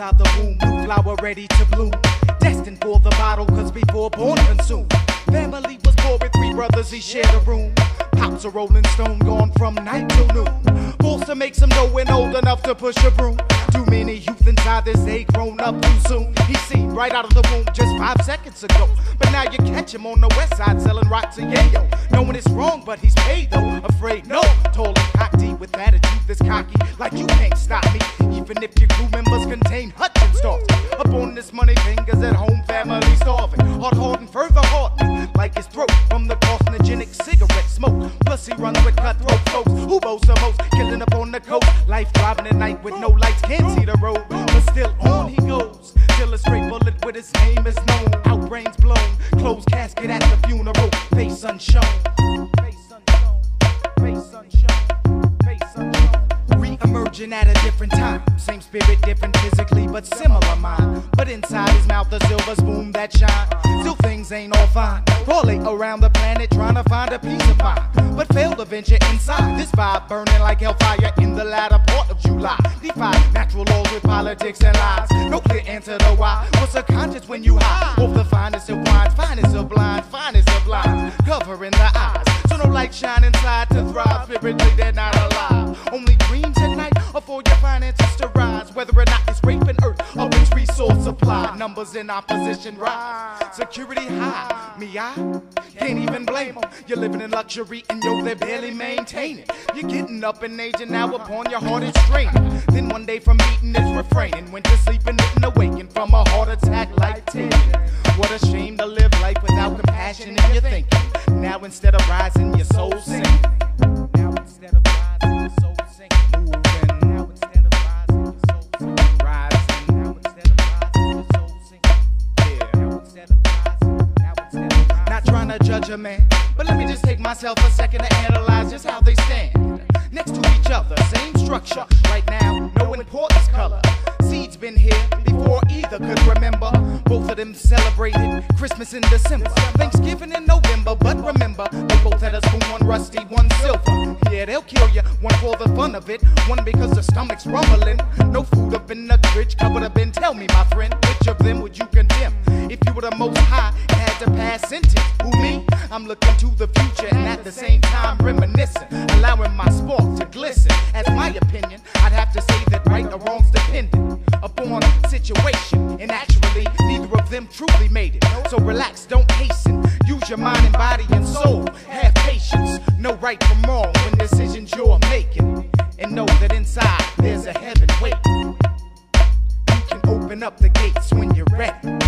inside the womb, new flower ready to bloom. Destined for the bottle, cause before born consumed. Family was poor with 3 brothers, he shared a room. Pops a rolling stone, gone from night till noon. Forced to make some dough and old enough to push a broom. Too many youth inside this day grown up too soon. He seen right out of the womb just 5 seconds ago. But now you catch him on the west side selling rocks and yayo. Knowing it's wrong, but he's paid though. Afraid no, tall and cocky with attitude that's cocky. Like you can't stop me, even if your crew members contain Hutchins stars. Up on this money fingers at home, family starving. Hard and further hardening, like his throat from the carcinogenic cigarette smoke. Plus he runs with cutthroat folks who boast the most, killing up on the coast. Life driving at night with no lights, can't see the road, but still on he goes. Till a straight bullet with his name is known. Out brains blown, closed casket at the funeral. Face unshown, face unshown, face unshown, face unshown. Re-emerging at a different time. Same spirit, different physically, but similar mind. But inside his mouth, a silver spoon that shine. Still things ain't all fine. Rolling around the planet, trying to find a peace of mind. But failed to venture inside. This vibe burning like hellfire in the latter part of July. Defy natural laws with politics and lies. No clear answer to why. What's a conscience when you high? Off the finest of wines, finest of blind, finest of lines. Covering the eyes, so no light shine inside to thrive. Spiritually, they're not alive. Only dreams at night are for your finances to rise. Whether or not it's raping earth or its resource supply. Numbers in opposition rise. Security high. Me, I can't even blame them. You're living in luxury and yo, they're barely maintaining. You're getting up in age and now upon your heart it's straining. Then one day from eating it's refraining. Went to sleep and didn't awaken from a heart attack like 10. What a shame to live life without compassion in your thinking. Now instead of rising, your soul sinking. Now instead of rising, your soul sinking. Moving. Now instead of rising, your soul sinking. Rising. Now instead of rising, your soul sinking. Yeah. Now instead of rising, now instead of rising. Not trying to judge a man, but let me just take myself a second to analyze just how they stand. Next to each other, same structure. Right now, no importance color. Seeds been here before either could remember. Both of them celebrated Christmas in December, Thanksgiving in November. But remember, they both had a spoon, one rusty, one silver. Yeah, they'll kill you, one for the fun of it, one because the stomach's rumbling. No food up in the fridge, cupboard up in. Tell me, my friend, which of them would you condemn? If you were the most high, had to pass sentence. Who, me? I'm looking to the future and at the same time reminiscing, allowing my spark to glisten. As my opinion, I'd have to say that right or wrong's dependent upon situation, and actually neither of them truly made it. So relax, don't hasten. Use your mind and body and soul. Have patience. Know right from wrong when decisions you're making, and know that inside there's a heaven waiting. You can open up the gates when you're ready.